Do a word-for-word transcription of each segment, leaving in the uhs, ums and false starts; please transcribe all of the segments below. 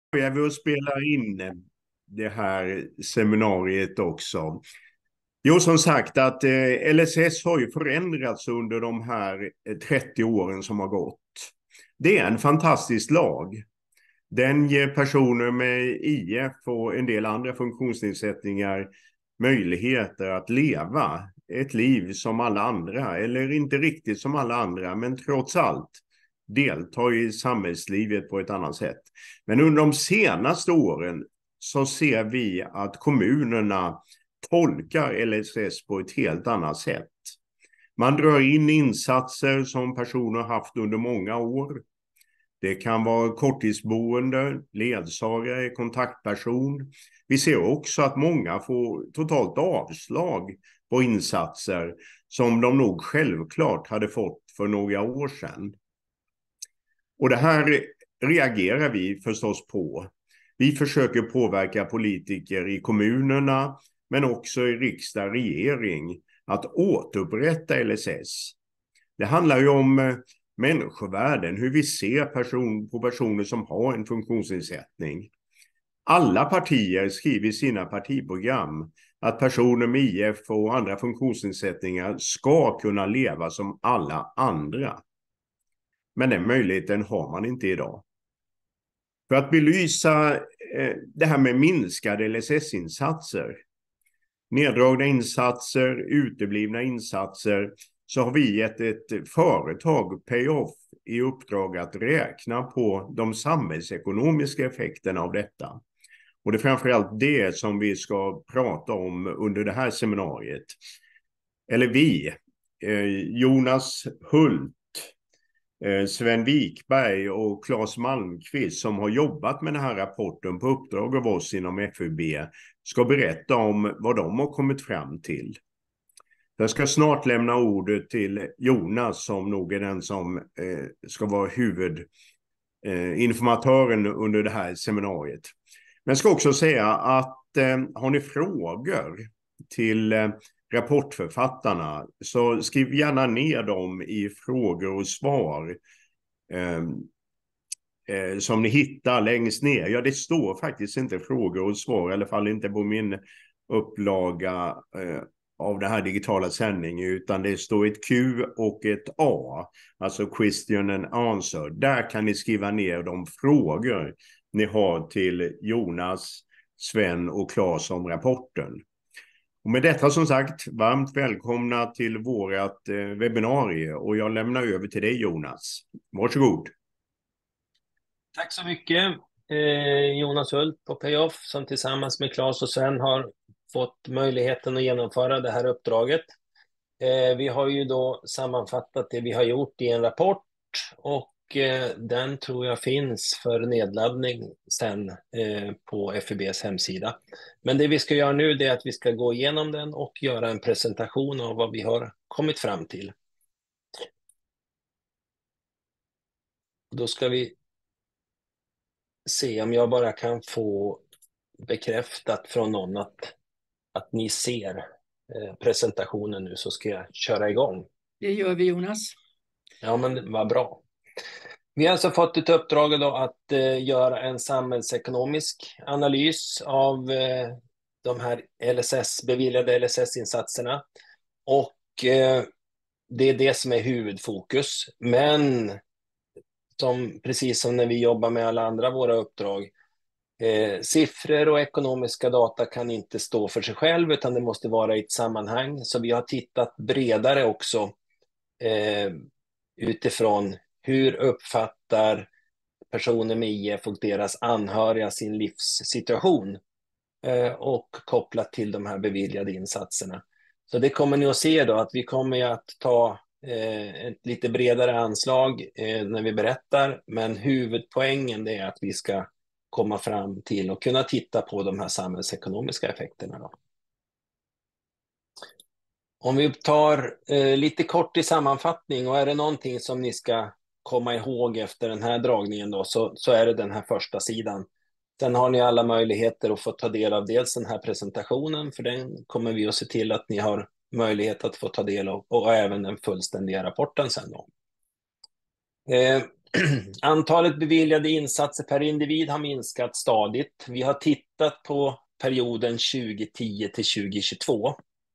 börjar vi att spela in det här seminariet också. Jo, som sagt att eh, L S S har ju förändrats under de här eh, trettio åren som har gått. Det är en fantastisk lag. Den ger personer med I F och en del andra funktionsnedsättningar möjligheter att leva ett liv som alla andra, eller inte riktigt som alla andra, men trots allt delta i samhällslivet på ett annat sätt. Men under de senaste åren så ser vi att kommunerna tolkar L S S på ett helt annat sätt. Man drar in insatser som personer haft under många år. Det kan vara korttidsboende, ledsagare, kontaktperson. Vi ser också att många får totalt avslag på insatser som de nog självklart hade fått för några år sedan. Och det här reagerar vi förstås på. Vi försöker påverka politiker i kommunerna men också i riksdag och regering att återupprätta L S S. Det handlar ju om människovärden, hur vi ser person, på personer som har en funktionsnedsättning. Alla partier skriver i sina partiprogram att personer med I F och andra funktionsnedsättningar ska kunna leva som alla andra. Men den möjligheten har man inte idag. För att belysa eh, det här med minskade L S S-insatser, neddragna insatser, uteblivna insatser, så har vi gett ett företag, Payoff, i uppdrag att räkna på de samhällsekonomiska effekterna av detta. Och det är framförallt det som vi ska prata om under det här seminariet. Eller vi, eh, Jonas Hult, eh, Sven Wikberg och Claes Malmqvist som har jobbat med den här rapporten på uppdrag av oss inom F U B ska berätta om vad de har kommit fram till. Jag ska snart lämna ordet till Jonas som nog är den som eh, ska vara huvudinformatören eh, under det här seminariet. Men jag ska också säga att eh, har ni frågor till eh, rapportförfattarna så skriv gärna ner dem i frågor och svar eh, eh, som ni hittar längst ner. Ja, det står faktiskt inte frågor och svar, i alla fall inte på min upplaga eh, av den här digitala sändningen, utan det står ett Q och ett A, alltså question and answer. Där kan ni skriva ner de frågor ni har till Jonas, Sven och Claes om rapporten. Och med detta som sagt, varmt välkomna till vårat eh, webbinarie och jag lämnar över till dig Jonas. Varsågod. Tack så mycket. Eh, Jonas Hult på Payoff som tillsammans med Claes och Sven har fått möjligheten att genomföra det här uppdraget. Eh, vi har ju då sammanfattat det vi har gjort i en rapport och eh, den tror jag finns för nedladdning sen eh, på F U B:s hemsida. Men det vi ska göra nu är att vi ska gå igenom den och göra en presentation av vad vi har kommit fram till. Då ska vi se om jag bara kan få bekräftat från någon att, att ni ser eh, presentationen nu, så ska jag köra igång. Det gör vi Jonas. Ja, men det var bra. Vi har alltså fått ett uppdrag då att eh, göra en samhällsekonomisk analys av eh, de här L S S, beviljade L S S-insatserna. Och eh, det är det som är huvudfokus. Men som, precis som när vi jobbar med alla andra våra uppdrag, eh, siffror och ekonomiska data kan inte stå för sig själv utan det måste vara i ett sammanhang. Så vi har tittat bredare också eh, utifrån hur uppfattar personer med I F och deras anhöriga sin livssituation eh, och kopplat till de här beviljade insatserna. Så det kommer ni att se då, att vi kommer att ta eh, ett lite bredare anslag eh, när vi berättar, men huvudpoängen är att vi ska komma fram till och kunna titta på de här samhällsekonomiska effekterna då. Om vi tar eh, lite kort i sammanfattning, och är det någonting som ni ska komma ihåg efter den här dragningen då, så, så är det den här första sidan. Sen har ni alla möjligheter att få ta del av dels den här presentationen, för den kommer vi att se till att ni har möjlighet att få ta del av, och även den fullständiga rapporten sen då. Eh, Antalet beviljade insatser per individ har minskat stadigt. Vi har tittat på perioden tjugo tio till tjugo tjugotvå.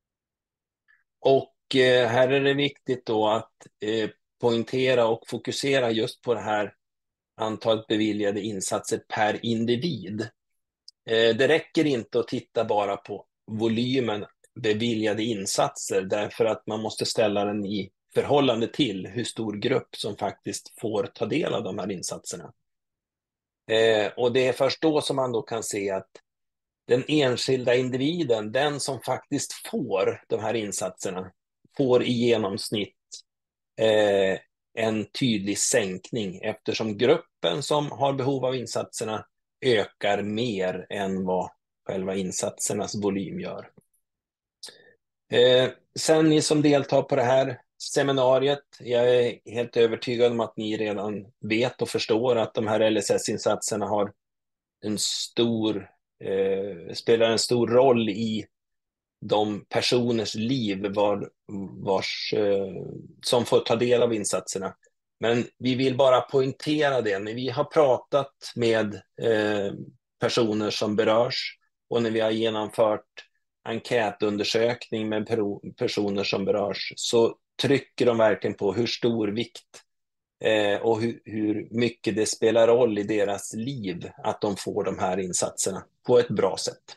Och eh, här är det viktigt då att eh, poängtera och fokusera just på det här antalet beviljade insatser per individ. Eh, det räcker inte att titta bara på volymen beviljade insatser, därför att man måste ställa den i förhållande till hur stor grupp som faktiskt får ta del av de här insatserna. Eh, och det är först då som man då kan se att den enskilda individen, den som faktiskt får de här insatserna, får i genomsnitt eh, en tydlig sänkning, eftersom gruppen som har behov av insatserna ökar mer än vad själva insatsernas volym gör. Eh, sen ni som deltar på det här seminariet, jag är helt övertygad om att ni redan vet och förstår att de här L S S-insatserna har en stor, eh, spelar en stor roll i de personers liv var, vars, eh, som får ta del av insatserna. Men vi vill bara poängtera det. När vi har pratat med eh, personer som berörs och när vi har genomfört enkätundersökning med personer som berörs, så trycker de verkligen på hur stor vikt eh, och hur, hur mycket det spelar roll i deras liv att de får de här insatserna på ett bra sätt.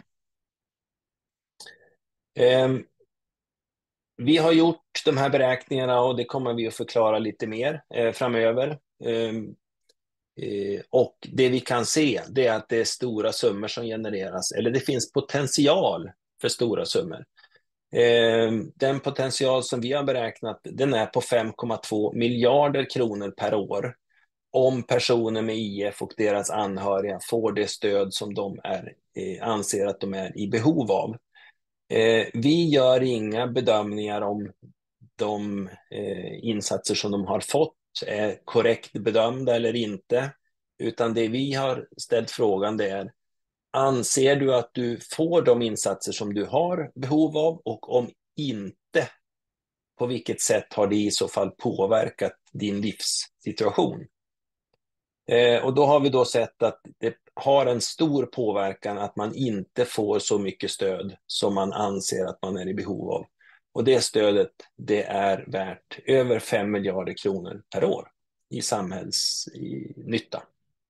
Eh, vi har gjort de här beräkningarna och det kommer vi att förklara lite mer eh, framöver. Eh, eh, och det vi kan se, det är att det är stora summor som genereras, eller det finns potential för stora summor. Eh, den potential som vi har beräknat, den är på fem komma två miljarder kronor per år om personer med I F och deras anhöriga får det stöd som de är, eh, anser att de är i behov av. Eh, vi gör inga bedömningar om de eh, insatser som de har fått är korrekt bedömda eller inte, utan det vi har ställt frågan det är: anser du att du får de insatser som du har behov av, och om inte, på vilket sätt har det i så fall påverkat din livssituation? Eh, och då har vi då sett att det har en stor påverkan att man inte får så mycket stöd som man anser att man är i behov av. Och det stödet, det är värt över fem miljarder kronor per år i samhällsnytta.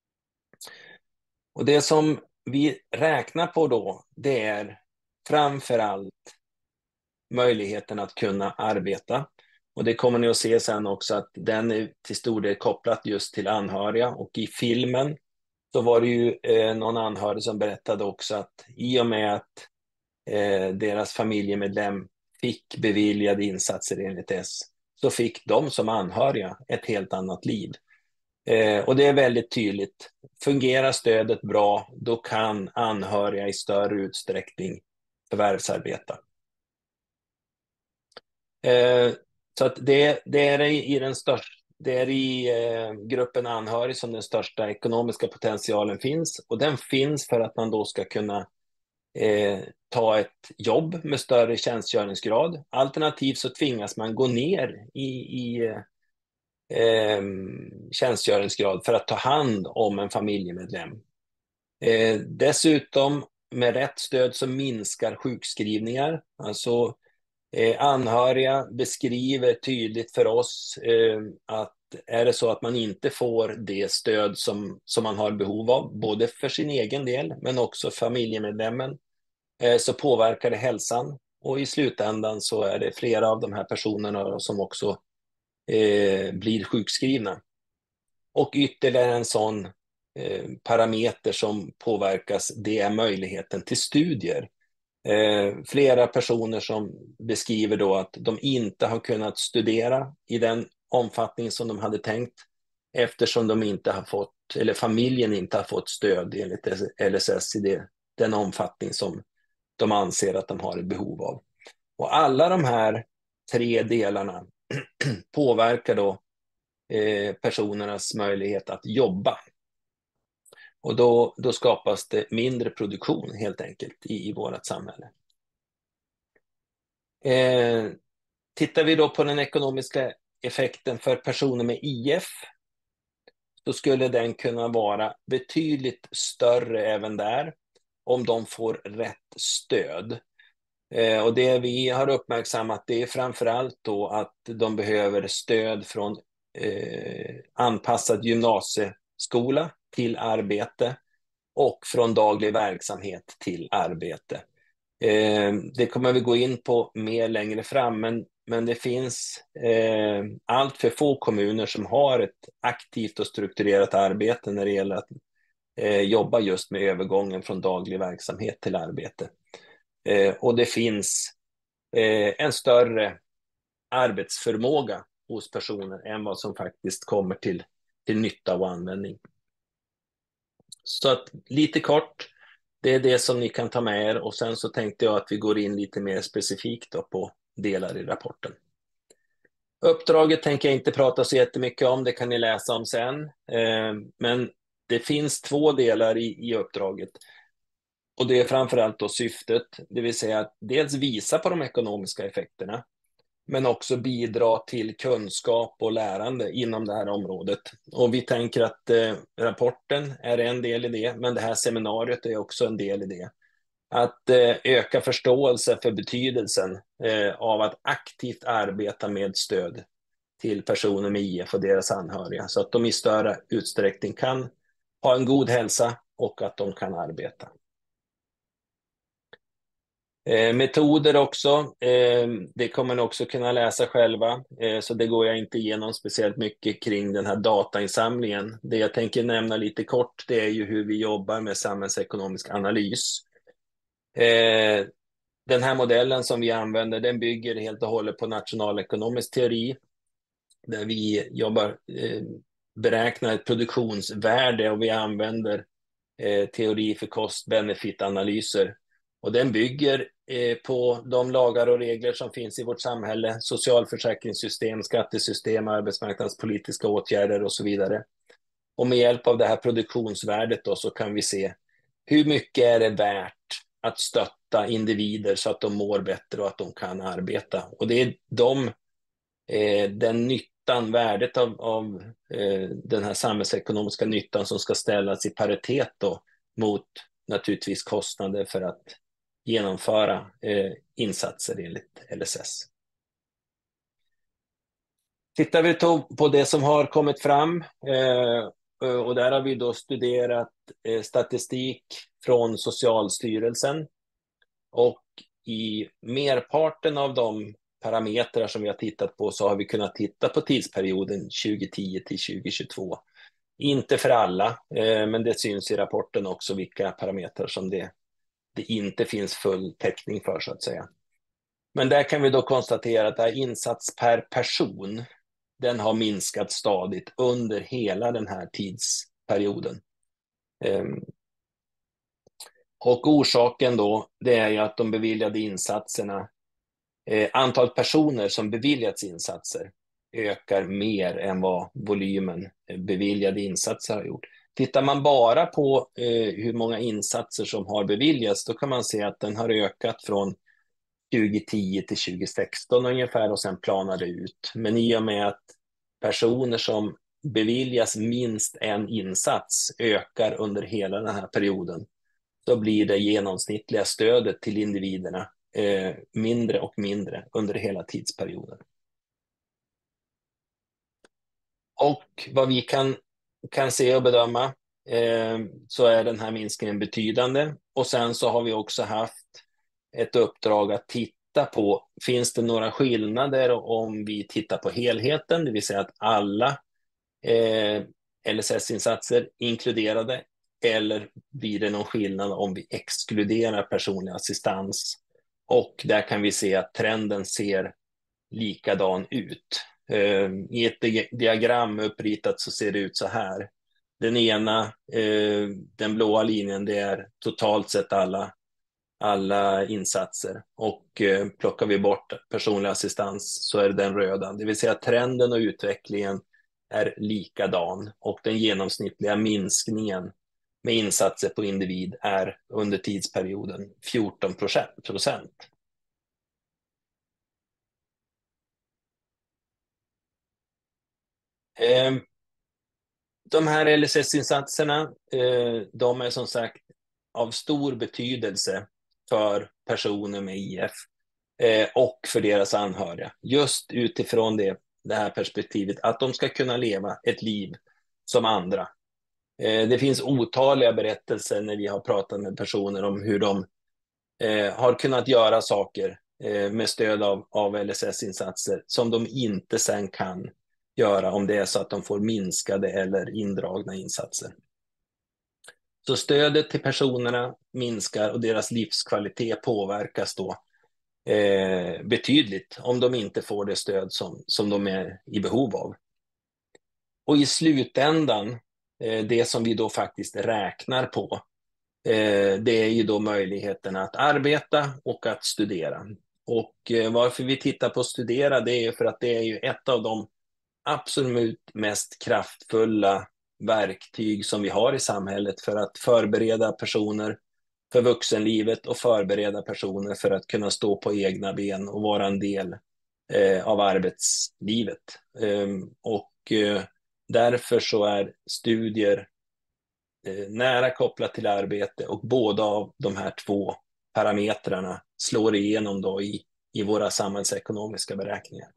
Och det som vi räknar på då, det är framför allt möjligheten att kunna arbeta. Och det kommer ni att se sen också, att den är till stor del kopplat just till anhöriga. Och i filmen så var det ju eh, någon anhörig som berättade också att i och med att eh, deras familjemedlem fick beviljade insatser enligt S, så fick de som anhöriga ett helt annat liv. Eh, och det är väldigt tydligt. Fungerar stödet bra, då kan anhöriga i större utsträckning förvärvsarbeta. Eh, så att det, det är i den största, det är i eh, gruppen anhörig som den största ekonomiska potentialen finns, och den finns för att man då ska kunna eh, ta ett jobb med större tjänstgöringsgrad. Alternativt så tvingas man gå ner i, i eh, tjänstgöringsgrad för att ta hand om en familjemedlem. Eh, dessutom med rätt stöd så minskar sjukskrivningar. Alltså eh, anhöriga beskriver tydligt för oss eh, att är det så att man inte får det stöd som, som man har behov av, både för sin egen del men också familjemedlemmen, eh, så påverkar det hälsan, och i slutändan så är det flera av de här personerna som också eh, blir sjukskrivna. Och ytterligare en sån eh, parameter som påverkas, det är möjligheten till studier. Eh, flera personer som beskriver då att de inte har kunnat studera i den omfattning som de hade tänkt, eftersom de inte har fått, eller familjen inte har fått stöd enligt L S S i det, den omfattning som de anser att de har ett behov av. Och alla de här tre delarna påverkar då eh, personernas möjlighet att jobba. Och då, då skapas det mindre produktion helt enkelt i, i vårt samhälle. Eh, tittar vi då på den ekonomiska effekten för personer med I F, så skulle den kunna vara betydligt större även där om de får rätt stöd. Eh, och det vi har uppmärksammat, det är framförallt då att de behöver stöd från eh, anpassad gymnasieskola till arbete och från daglig verksamhet till arbete. Eh, det kommer vi gå in på mer längre fram, men, men det finns eh, allt för få kommuner som har ett aktivt och strukturerat arbete när det gäller att eh, jobba just med övergången från daglig verksamhet till arbete. Eh, och det finns eh, en större arbetsförmåga hos personer än vad som faktiskt kommer till, till nytta och användning. Så att lite kort, det är det som ni kan ta med er, och sen så tänkte jag att vi går in lite mer specifikt då på delar i rapporten. Uppdraget tänker jag inte prata så jättemycket om, det kan ni läsa om sen. Eh, men det finns två delar i, i uppdraget. Och det är framförallt då syftet, det vill säga att dels visa på de ekonomiska effekterna, men också bidra till kunskap och lärande inom det här området. Och vi tänker att eh, rapporten är en del i det, men det här seminariet är också en del i det. Att eh, öka förståelse för betydelsen eh, av att aktivt arbeta med stöd till personer med I F och deras anhöriga, så att de i större utsträckning kan ha en god hälsa och att de kan arbeta. Eh, metoder också, eh, det kommer ni också kunna läsa själva, eh, så det går jag inte igenom speciellt mycket kring den här datainsamlingen. Det jag tänker nämna lite kort, det är ju hur vi jobbar med samhällsekonomisk analys. Eh, den här modellen som vi använder, den bygger helt och hållet på nationalekonomisk teori, där vi jobbar, eh, beräknar ett produktionsvärde, och vi använder eh, teori för cost-benefit-analyser. Och den bygger eh, på de lagar och regler som finns i vårt samhälle, socialförsäkringssystem, skattesystem, arbetsmarknadspolitiska åtgärder och så vidare. Och med hjälp av det här produktionsvärdet då, så kan vi se hur mycket är det värt att stötta individer så att de mår bättre och att de kan arbeta. Och det är de, eh, den nyttan, värdet av, av eh, den här samhällsekonomiska nyttan som ska ställas i paritet då, mot naturligtvis kostnader för att genomföra eh, insatser enligt L S S. Tittar vi på det som har kommit fram, eh, och där har vi då studerat eh, statistik från Socialstyrelsen, och i merparten av de parametrar som vi har tittat på så har vi kunnat titta på tidsperioden tjugohundratio till tjugohundratjugotvå. Inte för alla, eh, men det syns i rapporten också vilka parametrar som det, det inte finns full täckning för, så att säga. Men där kan vi då konstatera att det här insats per person, den har minskat stadigt under hela den här tidsperioden. Um, och orsaken då, det är ju att de beviljade insatserna, eh, antalet personer som beviljats insatser ökar mer än vad volymen beviljade insatser har gjort. Tittar man bara på eh, hur många insatser som har beviljats, då kan man se att den har ökat från tjugohundratio till tjugohundrasexton ungefär, och sen planar det ut. Men i och med att personer som beviljas minst en insats ökar under hela den här perioden, så blir det genomsnittliga stödet till individerna eh, mindre och mindre under hela tidsperioden. Och vad vi kan, kan se och bedöma, eh, så är den här minskningen betydande. Och sen så har vi också haft ett uppdrag att titta på, finns det några skillnader om vi tittar på helheten, det vill säga att alla eh, L S S-insatser inkluderade, eller blir det någon skillnad om vi exkluderar personlig assistans? Och där kan vi se att trenden ser likadan ut. Eh, I ett diagram uppritat så ser det ut så här. Den ena, eh, den blåa linjen, det är totalt sett alla alla insatser, och eh, plockar vi bort personlig assistans så är det den röda. Det vill säga att trenden och utvecklingen är likadan, och den genomsnittliga minskningen med insatser på individ är under tidsperioden fjorton procent. Eh, De här L S S-insatserna, de är som sagt av stor betydelse för personer med I F och för deras anhöriga. Just utifrån det, det här perspektivet att de ska kunna leva ett liv som andra. Det finns otaliga berättelser när vi har pratat med personer om hur de har kunnat göra saker med stöd av, av L S S-insatser som de inte sen kan göra om det är så att de får minskade eller indragna insatser. Så stödet till personerna minskar och deras livskvalitet påverkas då eh, betydligt om de inte får det stöd som, som de är i behov av. Och i slutändan, eh, det som vi då faktiskt räknar på, eh, det är ju då möjligheten att arbeta och att studera. Och eh, varför vi tittar på att studera, det är för att det är ju ett av de absolut mest kraftfulla verktyg som vi har i samhället för att förbereda personer för vuxenlivet och förbereda personer för att kunna stå på egna ben och vara en del eh, av arbetslivet. Um, och eh, därför så är studier eh, nära kopplat till arbete, och båda av de här två parametrarna slår igenom då i, i våra samhällsekonomiska beräkningar.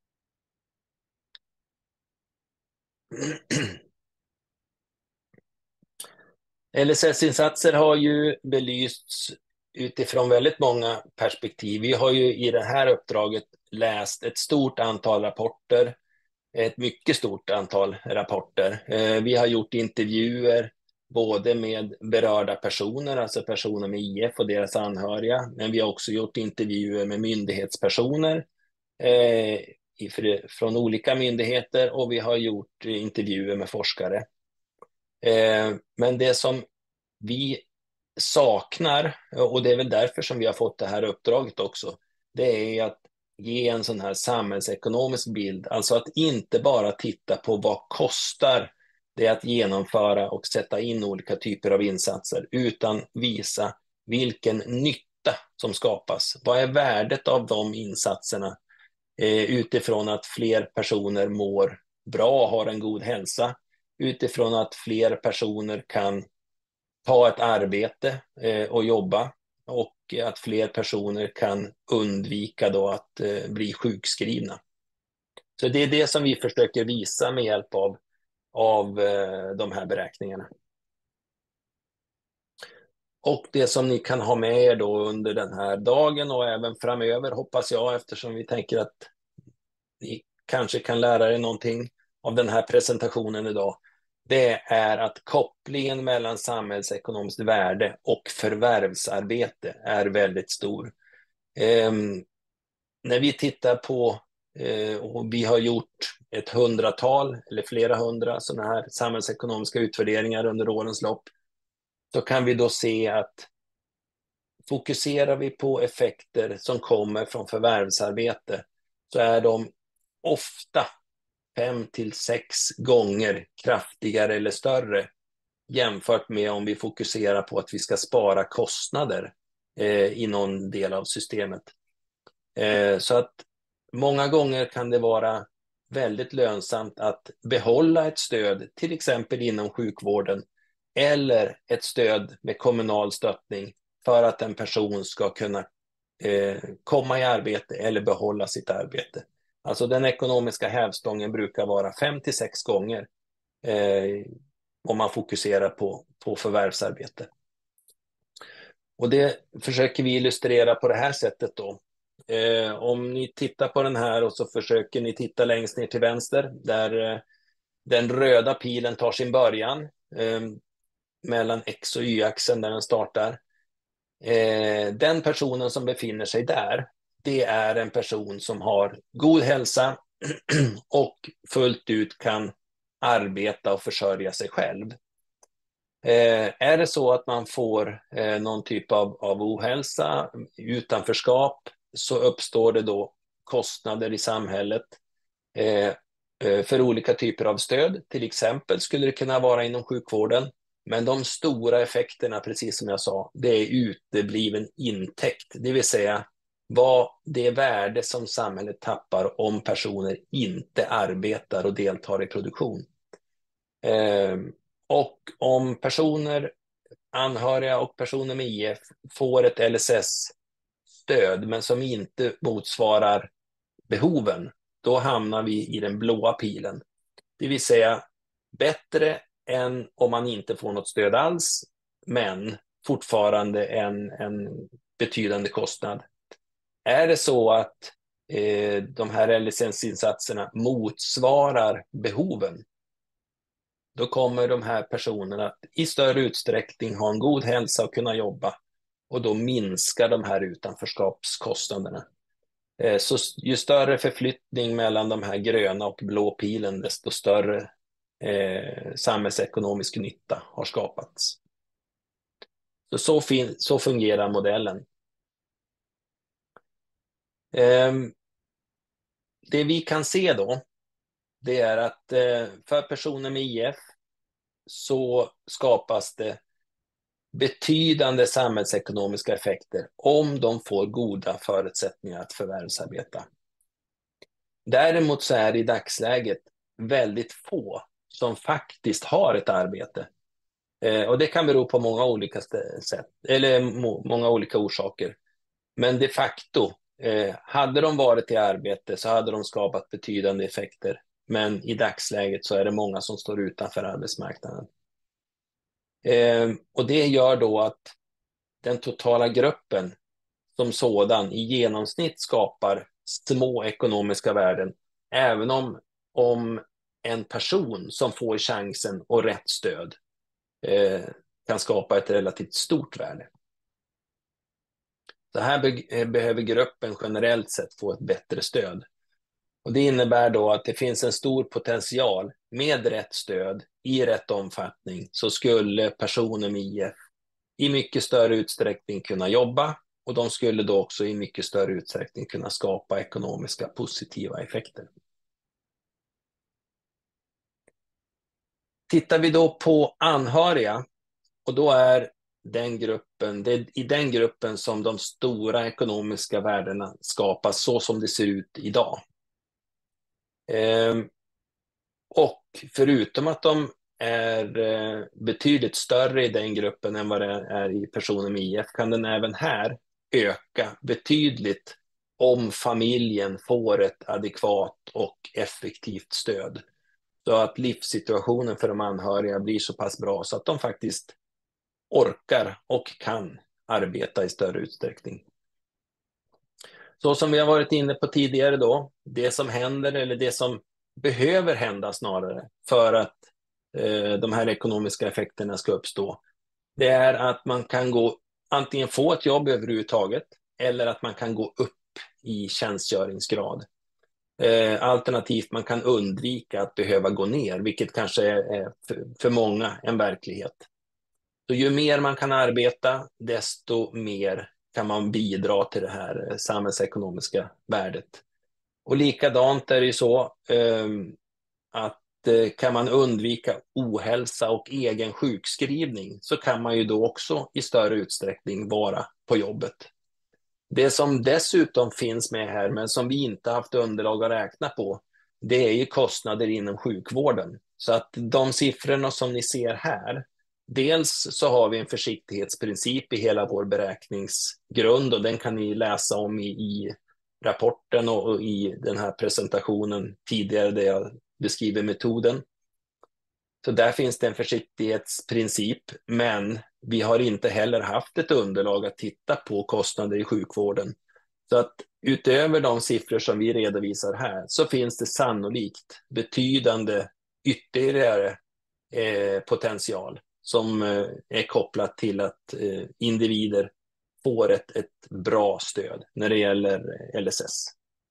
L S S-insatser har ju belysts utifrån väldigt många perspektiv. Vi har ju i det här uppdraget läst ett stort antal rapporter, ett mycket stort antal rapporter. Vi har gjort intervjuer både med berörda personer, alltså personer med I F och deras anhöriga, men vi har också gjort intervjuer med myndighetspersoner eh, från olika myndigheter, och vi har gjort intervjuer med forskare. Eh, men det som vi saknar, och det är väl därför som vi har fått det här uppdraget också, det är att ge en sån här samhällsekonomisk bild, alltså att inte bara titta på vad kostar det att genomföra och sätta in olika typer av insatser, utan visa vilken nytta som skapas. Vad är värdet av de insatserna eh, utifrån att fler personer mår bra, har en god hälsa, utifrån att fler personer kan ta ett arbete eh, och jobba, och att fler personer kan undvika då att eh, bli sjukskrivna. Så det är det som vi försöker visa med hjälp av, av eh, de här beräkningarna. Och det som ni kan ha med er då under den här dagen och även framöver, hoppas jag, eftersom vi tänker att ni kanske kan lära er någonting av den här presentationen idag, det är att kopplingen mellan samhällsekonomiskt värde och förvärvsarbete är väldigt stor. Eh, när vi tittar på, eh, och vi har gjort ett hundratal eller flera hundra sådana här samhällsekonomiska utvärderingar under årens lopp, så kan vi då se att fokuserar vi på effekter som kommer från förvärvsarbete, så är de ofta fem till sex gånger kraftigare eller större jämfört med om vi fokuserar på att vi ska spara kostnader eh, i någon del av systemet. Eh, så att många gånger kan det vara väldigt lönsamt att behålla ett stöd, till exempel inom sjukvården, eller ett stöd med kommunal stöttning för att en person ska kunna eh, komma i arbete eller behålla sitt arbete. Alltså den ekonomiska hävstången brukar vara fem till sex gånger eh, om man fokuserar på, på förvärvsarbete. Och det försöker vi illustrera på det här sättet då. Eh, om ni tittar på den här och så försöker ni titta längst ner till vänster där eh, den röda pilen tar sin början eh, mellan X och Y-axeln där den startar. Eh, den personen som befinner sig där, det är en person som har god hälsa och fullt ut kan arbeta och försörja sig själv. Eh, är det så att man får eh, någon typ av, av ohälsa, utanförskap, så uppstår det då kostnader i samhället eh, eh, för olika typer av stöd. Till exempel skulle det kunna vara inom sjukvården. Men de stora effekterna, precis som jag sa, det är utebliven intäkt. Det vill säga vad det värde som samhället tappar om personer inte arbetar och deltar i produktion. Eh, och om personer, anhöriga och personer med I F får ett L S S-stöd men som inte motsvarar behoven, då hamnar vi i den blåa pilen. Det vill säga bättre än om man inte får något stöd alls, men fortfarande en, en betydande kostnad. Är det så att eh, de här L S S-insatserna motsvarar behoven, då kommer de här personerna att i större utsträckning ha en god hälsa och kunna jobba. Och då minskar de här utanförskapskostnaderna. Eh, så ju större förflyttning mellan de här gröna och blå pilen, desto större eh, samhällsekonomisk nytta har skapats. Så, så, fin- så fungerar modellen. Eh, det vi kan se då, det är att eh, för personer med I F så skapas det betydande samhällsekonomiska effekter om de får goda förutsättningar att förvärvsarbeta. Däremot så är det i dagsläget väldigt få som faktiskt har ett arbete. Eh, och det kan bero på många olika sätt, eller må, många olika orsaker. Men de facto, eh, hade de varit i arbete så hade de skapat betydande effekter. Men i dagsläget så är det många som står utanför arbetsmarknaden. Eh, och det gör då att den totala gruppen som sådan i genomsnitt skapar små ekonomiska värden, även om, om en person som får chansen och rätt stöd eh, kan skapa ett relativt stort värde. Så här be- behöver gruppen generellt sett få ett bättre stöd. Och det innebär då att det finns en stor potential med rätt stöd i rätt omfattning, så skulle personer med I F i mycket större utsträckning kunna jobba, och de skulle då också i mycket större utsträckning kunna skapa ekonomiska positiva effekter. Tittar vi då på anhöriga, och då är den gruppen, det är i den gruppen som de stora ekonomiska värdena skapas så som det ser ut idag. Ehm, och förutom att de är eh, betydligt större i den gruppen än vad det är i personer med I F, kan den även här öka betydligt om familjen får ett adekvat och effektivt stöd. Så att livssituationen för de anhöriga blir så pass bra så att de faktiskt orkar och kan arbeta i större utsträckning. Så som vi har varit inne på tidigare då, det som händer, eller det som behöver hända snarare för att eh, de här ekonomiska effekterna ska uppstå, det är att man kan gå, antingen få ett jobb överhuvudtaget, eller att man kan gå upp i tjänstgöringsgrad. Eh, alternativt man kan undvika att behöva gå ner, vilket kanske är, är för, för många en verklighet. Så ju mer man kan arbeta, desto mer kan man bidra till det här samhällsekonomiska värdet. Och likadant är det ju så eh, att eh, kan man undvika ohälsa och egen sjukskrivning, så kan man ju då också i större utsträckning vara på jobbet. Det som dessutom finns med här, men som vi inte haft underlag att räkna på, det är ju kostnader inom sjukvården. Så att de siffrorna som ni ser här, dels så har vi en försiktighetsprincip i hela vår beräkningsgrund, och den kan ni läsa om i, i rapporten och, och i den här presentationen tidigare där jag beskriver metoden. Så där finns det en försiktighetsprincip, men vi har inte heller haft ett underlag att titta på kostnader i sjukvården. Så att utöver de siffror som vi redovisar här, så finns det sannolikt betydande ytterligare eh, potential som eh, är kopplat till att eh, individer får ett, ett bra stöd när det gäller L S S.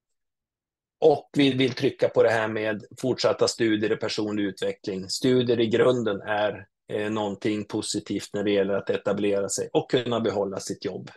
Och vi vill trycka på det här med fortsatta studier och personlig utveckling. Studier i grunden är eh, någonting positivt när det gäller att etablera sig och kunna behålla sitt jobb.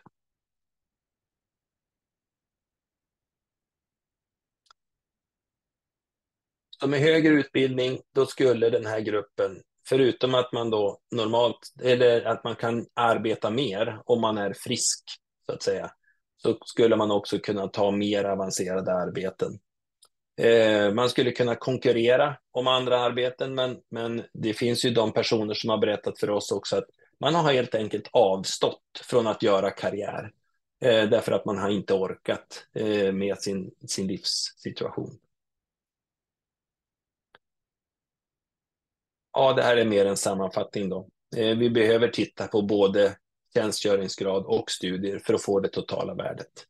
Så med högre utbildning, då skulle den här gruppen, förutom att man då normalt, eller att man kan arbeta mer om man är frisk så att säga, så skulle man också kunna ta mer avancerade arbeten. Eh, man skulle kunna konkurrera om andra arbeten, men, men det finns ju de personer som har berättat för oss också att man har helt enkelt avstått från att göra karriär. Eh, därför att man har inte orkat eh, med sin, sin livssituation. Ja, det här är mer en sammanfattning då. Eh, vi behöver titta på både tjänstgöringsgrad och studier för att få det totala värdet.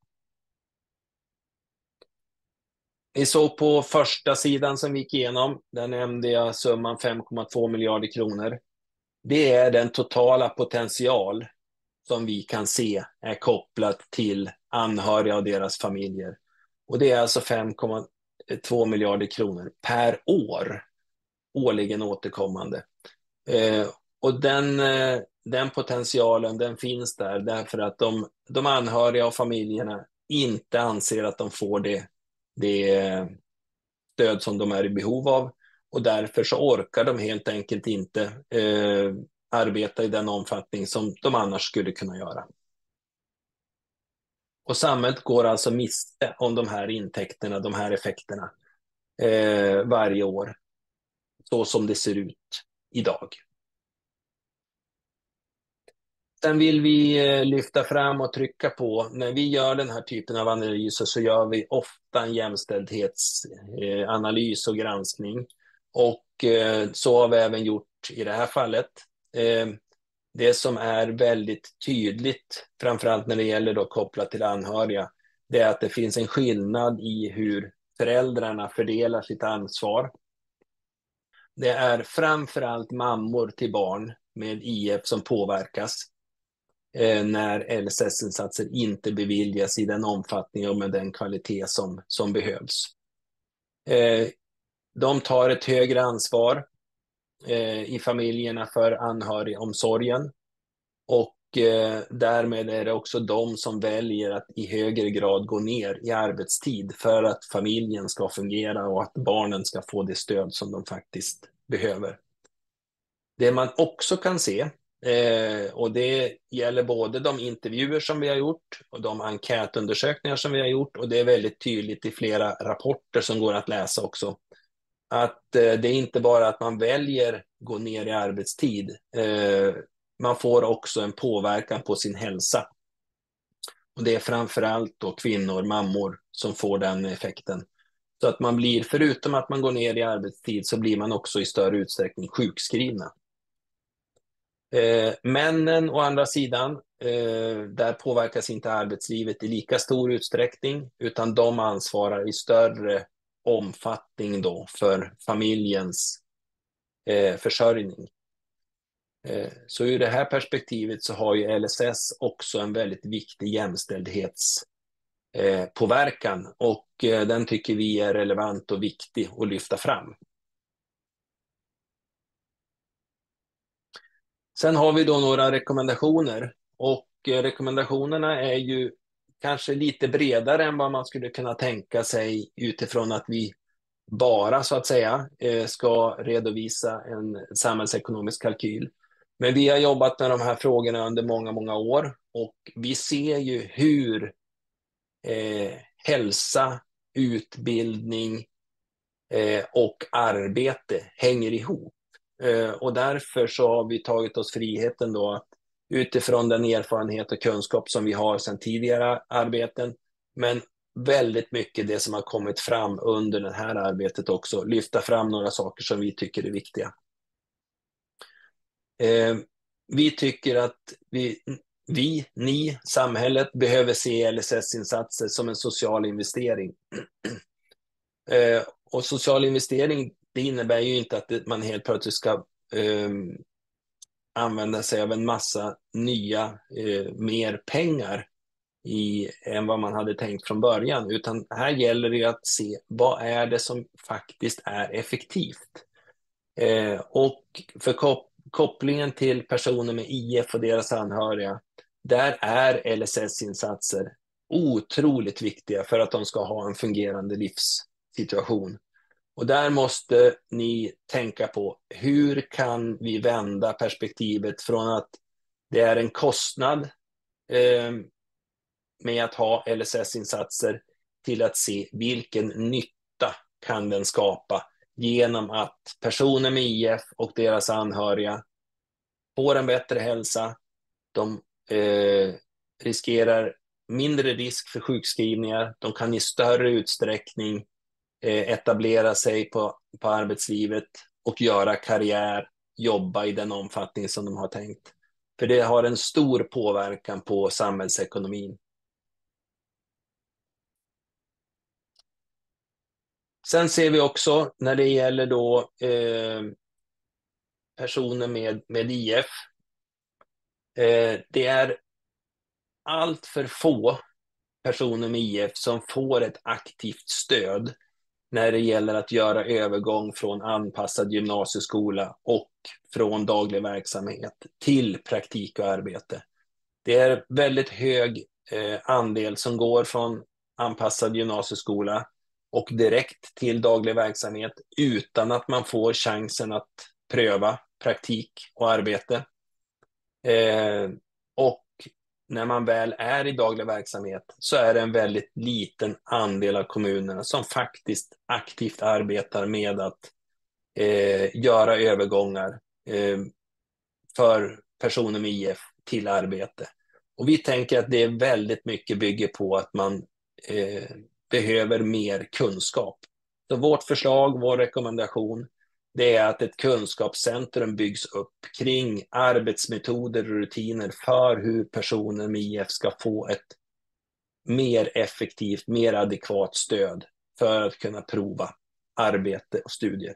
Vi såg på första sidan som vi gick igenom, där nämnde jag summan fem komma två miljarder kronor. Det är den totala potential som vi kan se är kopplat till anhöriga och deras familjer. Och det är alltså fem komma två miljarder kronor per år, årligen återkommande. Eh, och den, eh, den potentialen, den finns där därför att de, de anhöriga och familjerna inte anser att de får det, det stöd som de är i behov av, och därför så orkar de helt enkelt inte eh, arbeta i den omfattning som de annars skulle kunna göra. Och samhället går alltså miste om de här intäkterna, de här effekterna eh, varje år, så som det ser ut idag. Sen vill vi lyfta fram och trycka på, när vi gör den här typen av analyser så gör vi ofta en jämställdhetsanalys och granskning. Och så har vi även gjort i det här fallet. Det som är väldigt tydligt, framförallt när det gäller då kopplat till anhöriga, det är att det finns en skillnad i hur föräldrarna fördelar sitt ansvar. Det är framförallt mammor till barn med I F som påverkas när L S S-insatser inte beviljas i den omfattning och med den kvalitet som, som behövs. Eh, de tar ett högre ansvar eh, i familjerna för anhörigomsorgen, och eh, därmed är det också de som väljer att i högre grad gå ner i arbetstid för att familjen ska fungera och att barnen ska få det stöd som de faktiskt behöver. Det man också kan se, Eh, och det gäller både de intervjuer som vi har gjort och de enkätundersökningar som vi har gjort, och det är väldigt tydligt i flera rapporter som går att läsa också, att eh, det är inte bara att man väljer gå ner i arbetstid, eh, man får också en påverkan på sin hälsa, och det är framförallt då kvinnor, mammor, som får den effekten. Så att man blir, förutom att man går ner i arbetstid, så blir man också i större utsträckning sjukskrivna. Eh, männen å andra sidan, eh, där påverkas inte arbetslivet i lika stor utsträckning, utan de ansvarar i större omfattning då för familjens eh, försörjning. Eh, så ur det här perspektivet så har ju L S S också en väldigt viktig jämställdhetspåverkan, eh, och eh, den tycker vi är relevant och viktig att lyfta fram. Sen har vi då några rekommendationer, och rekommendationerna är ju kanske lite bredare än vad man skulle kunna tänka sig utifrån att vi bara så att säga ska redovisa en samhällsekonomisk kalkyl. Men vi har jobbat med de här frågorna under många, många år, och vi ser ju hur eh, hälsa, utbildning eh, och arbete hänger ihop. Och därför så har vi tagit oss friheten då att utifrån den erfarenhet och kunskap som vi har sedan tidigare arbeten, men väldigt mycket det som har kommit fram under det här arbetet också, lyfta fram några saker som vi tycker är viktiga. Eh, vi tycker att vi, vi, ni, samhället behöver se L S S-insatser som en social investering. eh, och social investering, det innebär ju inte att man helt plötsligt ska eh, använda sig av en massa nya, eh, mer pengar i, än vad man hade tänkt från början. Utan här gäller det att se vad är det som faktiskt är effektivt. Eh, och för kop kopplingen till personer med I F och deras anhöriga, där är L S S-insatser otroligt viktiga för att de ska ha en fungerande livssituation. Och där måste ni tänka på, hur kan vi vända perspektivet från att det är en kostnad eh, med att ha L S S-insatser till att se vilken nytta kan den skapa genom att personer med I F och deras anhöriga får en bättre hälsa. De eh, riskerar mindre risk för sjukskrivningar. De kan i större utsträckning eh, etablera sig på, på arbetslivet och göra karriär, jobba i den omfattning som de har tänkt. För det har en stor påverkan på samhällsekonomin. Sen ser vi också när det gäller då eh, personer med, med I F. Eh, det är allt för få personer med I F som får ett aktivt stöd när det gäller att göra övergång från anpassad gymnasieskola och från daglig verksamhet till praktik och arbete. Det är väldigt hög eh, andel som går från anpassad gymnasieskola och direkt till daglig verksamhet utan att man får chansen att pröva praktik och arbete. Eh, och när man väl är i daglig verksamhet så är det en väldigt liten andel av kommunerna som faktiskt aktivt arbetar med att eh, göra övergångar eh, för personer med I F till arbete. Och vi tänker att det är väldigt mycket bygger på att man eh, behöver mer kunskap. Så vårt förslag, vår rekommendation, det är att ett kunskapscentrum byggs upp kring arbetsmetoder och rutiner för hur personer med I F ska få ett mer effektivt, mer adekvat stöd för att kunna prova arbete och studier.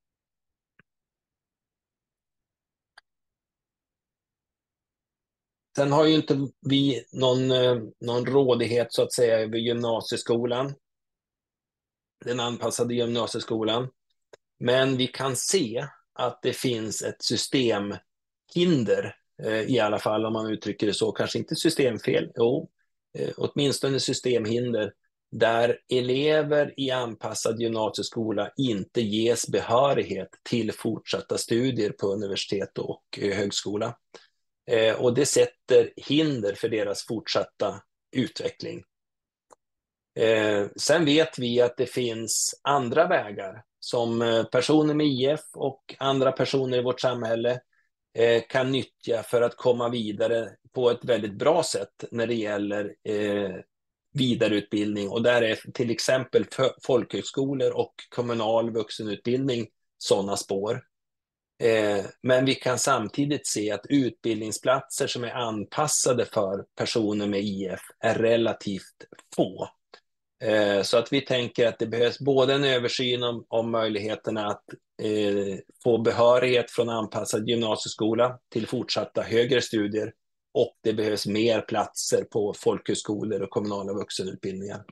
Sen har ju inte vi någon, någon rådighet så att säga över gymnasieskolan, den anpassade gymnasieskolan. Men vi kan se att det finns ett systemhinder, eh, i alla fall om man uttrycker det så, kanske inte systemfel, jo, eh, åtminstone systemhinder, där elever i anpassad gymnasieskola inte ges behörighet till fortsatta studier på universitet och eh, högskola. Eh, och det sätter hinder för deras fortsatta utveckling. Eh, sen vet vi att det finns andra vägar som personer med I F och andra personer i vårt samhälle eh, kan nyttja för att komma vidare på ett väldigt bra sätt när det gäller eh, vidareutbildning. Och där är till exempel folkhögskolor och kommunal vuxenutbildning sådana spår. Eh, men vi kan samtidigt se att utbildningsplatser som är anpassade för personer med I F är relativt få. Så att vi tänker att det behövs både en översyn om, om möjligheterna att eh, få behörighet från anpassad gymnasieskola till fortsatta högre studier, och det behövs mer platser på folkhögskolor och kommunala vuxenutbildningar.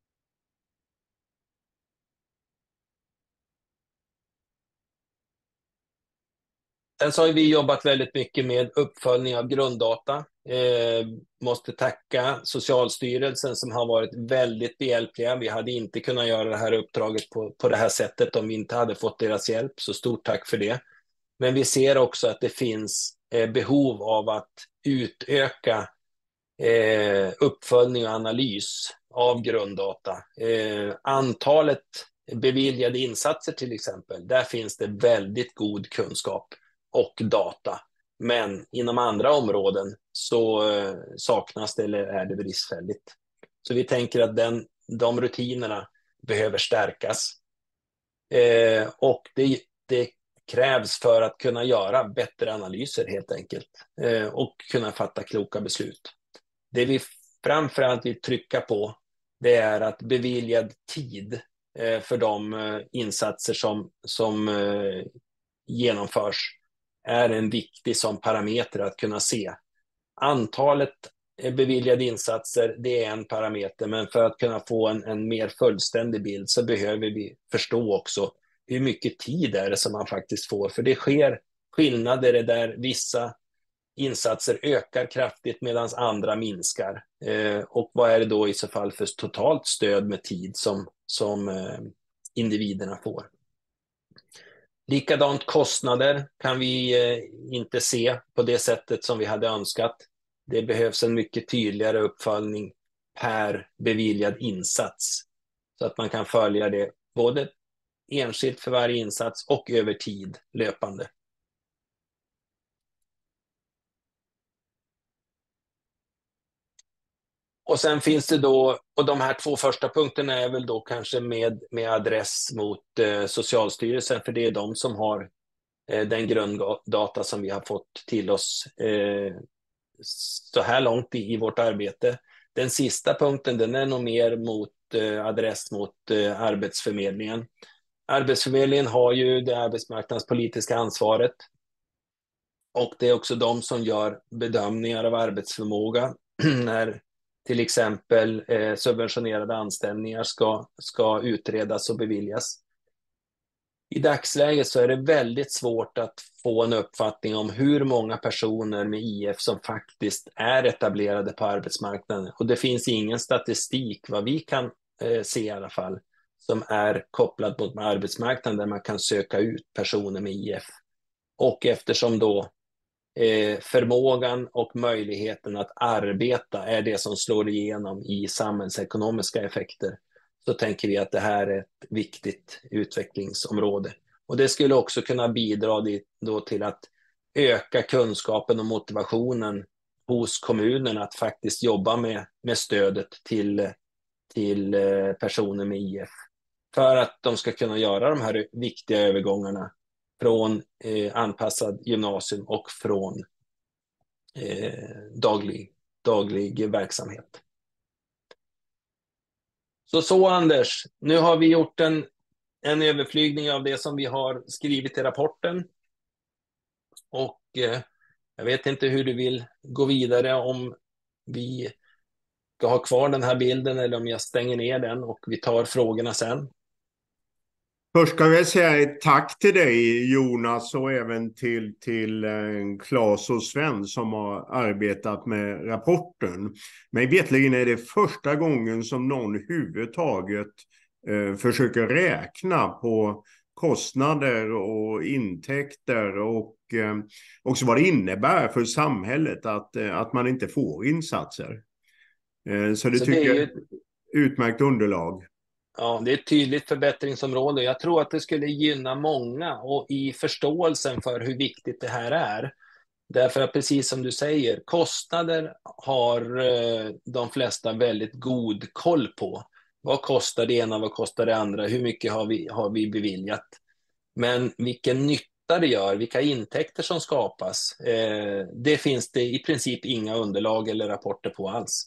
Sen så har vi jobbat väldigt mycket med uppföljning av grunddata. Eh, måste tacka Socialstyrelsen som har varit väldigt behjälpliga. Vi hade inte kunnat göra det här uppdraget på, på det här sättet om vi inte hade fått deras hjälp, så stort tack för det. Men vi ser också att det finns eh, behov av att utöka eh, uppföljning och analys av grunddata. Eh, antalet beviljade insatser till exempel, där finns det väldigt god kunskap och data. Men inom andra områden så eh, saknas det eller är det bristfälligt. Så vi tänker att den, de rutinerna behöver stärkas. Eh, och det, det krävs för att kunna göra bättre analyser helt enkelt. Eh, och kunna fatta kloka beslut. Det vi framförallt vill trycka på, det är att beviljad tid eh, för de eh, insatser som, som eh, genomförs är en viktig som parameter att kunna se. Antalet beviljade insatser, det är en parameter, men för att kunna få en, en mer fullständig bild så behöver vi förstå också hur mycket tid är det som man faktiskt får. För det sker skillnader där vissa insatser ökar kraftigt medan andra minskar. Eh, och vad är det då i så fall för totalt stöd med tid som, som eh, individerna får? Likadant kostnader kan vi eh, inte se på det sättet som vi hade önskat. Det behövs en mycket tydligare uppföljning per beviljad insats så att man kan följa det både enskilt för varje insats och över tid löpande. Och sen finns det då, och de här två första punkterna är väl då kanske med, med adress mot eh, Socialstyrelsen, för det är de som har eh, den grunddata som vi har fått till oss eh, så här långt i, i vårt arbete. Den sista punkten, den är nog mer mot eh, adress mot eh, Arbetsförmedlingen. Arbetsförmedlingen har ju det arbetsmarknadspolitiska ansvaret, och det är också de som gör bedömningar av arbetsförmåga när till exempel eh, subventionerade anställningar ska, ska utredas och beviljas. I dagsläget så är det väldigt svårt att få en uppfattning om hur många personer med I F som faktiskt är etablerade på arbetsmarknaden. Och det finns ingen statistik, vad vi kan eh, se i alla fall, som är kopplad mot arbetsmarknaden där man kan söka ut personer med I F. Och eftersom då eh, förmågan och möjligheten att arbeta är det som slår igenom i samhällsekonomiska effekter, så tänker vi att det här är ett viktigt utvecklingsområde. Och det skulle också kunna bidra då till att öka kunskapen och motivationen hos kommunen att faktiskt jobba med, med stödet till, till personer med I F. För att de ska kunna göra de här viktiga övergångarna från eh, anpassad gymnasium och från eh, daglig, daglig verksamhet. Så så Anders, nu har vi gjort en, en överflygning av det som vi har skrivit i rapporten. Och eh, jag vet inte hur du vill gå vidare, om vi ska ha kvar den här bilden eller om jag stänger ner den och vi tar frågorna sen. Först ska jag säga ett tack till dig Jonas och även till, till Claes och Sven som har arbetat med rapporten. Men vetligen är det första gången som någon huvudtaget eh, försöker räkna på kostnader och intäkter och eh, också vad det innebär för samhället att, eh, att man inte får insatser. Eh, så det så tycker det är ju... jag är ett utmärkt underlag. Ja, det är ett tydligt förbättringsområde. Jag tror att det skulle gynna många och i förståelsen för hur viktigt det här är. Därför att precis som du säger, kostnader har de flesta väldigt god koll på. Vad kostar det ena, vad kostar det andra, hur mycket har vi, har vi beviljat? Men vilken nytta det gör, vilka intäkter som skapas, eh, det finns det i princip inga underlag eller rapporter på alls.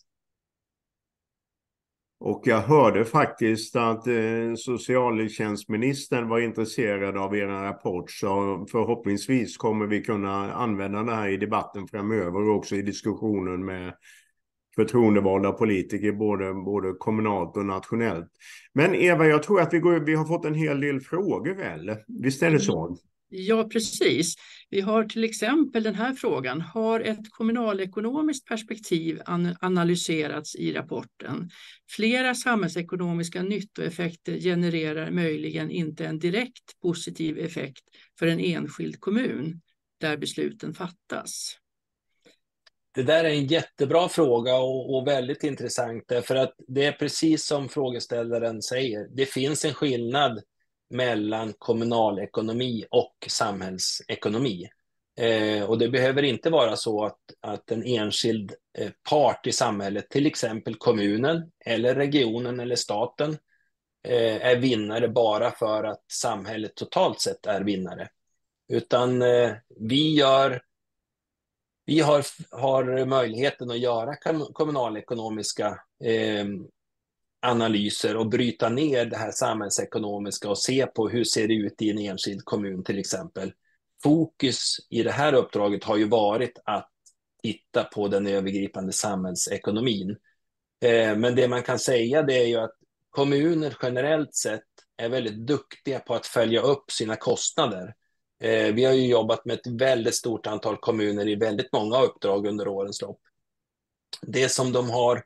Och jag hörde faktiskt att eh, socialtjänstministern var intresserad av er rapport, så förhoppningsvis kommer vi kunna använda det här i debatten framöver och också i diskussionen med förtroendevalda politiker både, både kommunalt och nationellt. Men Eva, jag tror att vi, går, vi har fått en hel del frågor väl? Visst är det så? Ja, precis. Vi har till exempel den här frågan. Har ett kommunalekonomiskt perspektiv an- analyserats i rapporten? Flera samhällsekonomiska nyttoeffekter genererar möjligen inte en direkt positiv effekt för en enskild kommun där besluten fattas. Det där är en jättebra fråga och, och väldigt intressant, därför att det är precis som frågeställaren säger. Det finns en skillnad mellan kommunalekonomi och samhällsekonomi. Eh, och det behöver inte vara så att, att en enskild eh, part i samhället, till exempel kommunen eller regionen eller staten, eh, är vinnare bara för att samhället totalt sett är vinnare. Utan eh, vi, gör, vi har, har möjligheten att göra kommunalekonomiska eh, analyser och bryta ner det här samhällsekonomiska och se på hur ser det ut i en enskild kommun till exempel. Fokus i det här uppdraget har ju varit att titta på den övergripande samhällsekonomin. Eh, men det man kan säga det är ju att kommuner generellt sett är väldigt duktiga på att följa upp sina kostnader. Eh, vi har ju jobbat med ett väldigt stort antal kommuner i väldigt många uppdrag under årens lopp. Det som de har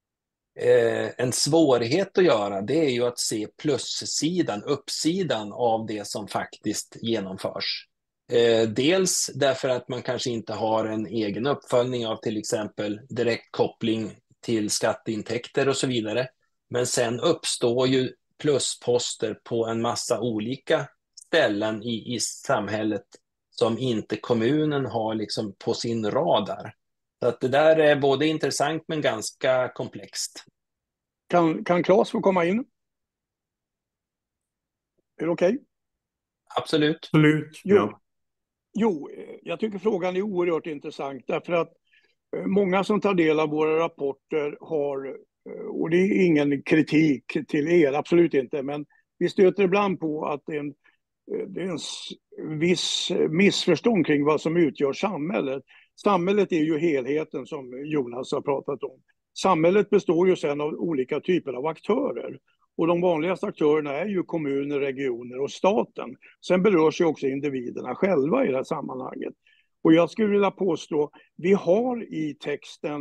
Eh, en svårighet att göra, det är ju att se plussidan, uppsidan av det som faktiskt genomförs. Eh, dels därför att man kanske inte har en egen uppföljning av till exempel direktkoppling till skatteintäkter och så vidare. Men sen uppstår ju plusposter på en massa olika ställen i, i samhället som inte kommunen har liksom på sin radar. Så att det där är både intressant men ganska komplext. Kan, kan Claes få komma in? Är det okej? Okay? Absolut. Absolut, jo, ja. jo, jag tycker frågan är oerhört intressant därför att många som tar del av våra rapporter har, och det är ingen kritik till er, absolut inte, men vi stöter ibland på att det är en, det är en viss missförstånd kring vad som utgör samhället. Samhället är ju helheten som Jonas har pratat om. Samhället består ju sedan av olika typer av aktörer. Och de vanligaste aktörerna är ju kommuner, regioner och staten. Sen berörs ju också individerna själva i det här sammanhanget. Och jag skulle vilja påstå, vi har i texten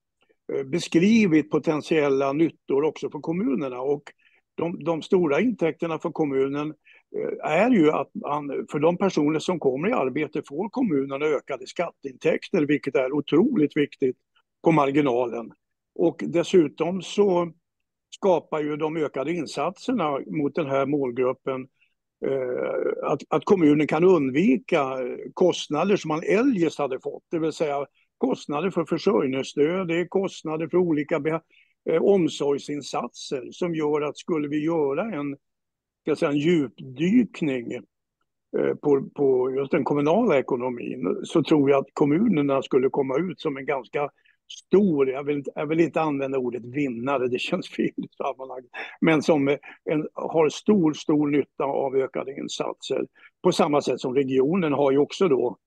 beskrivit potentiella nyttor också för kommunerna. Och de, de stora intäkterna för kommunen är ju att man, för de personer som kommer i arbete får kommunerna ökade skatteintäkter, vilket är otroligt viktigt på marginalen. Och dessutom så skapar ju de ökade insatserna mot den här målgruppen eh, att, att kommunen kan undvika kostnader som man eljest hade fått. Det vill säga kostnader för försörjningsstöd, det är kostnader för olika be, eh, omsorgsinsatser som gör att skulle vi göra en, ska jag säga, en djupdykning eh, på, på just den kommunala ekonomin så tror jag att kommunerna skulle komma ut som en ganska stor, jag vill, jag vill inte använda ordet vinnare, det känns fel i sammanhanget, men som en, har stor, stor nytta av ökade insatser. På samma sätt som regionen har ju också då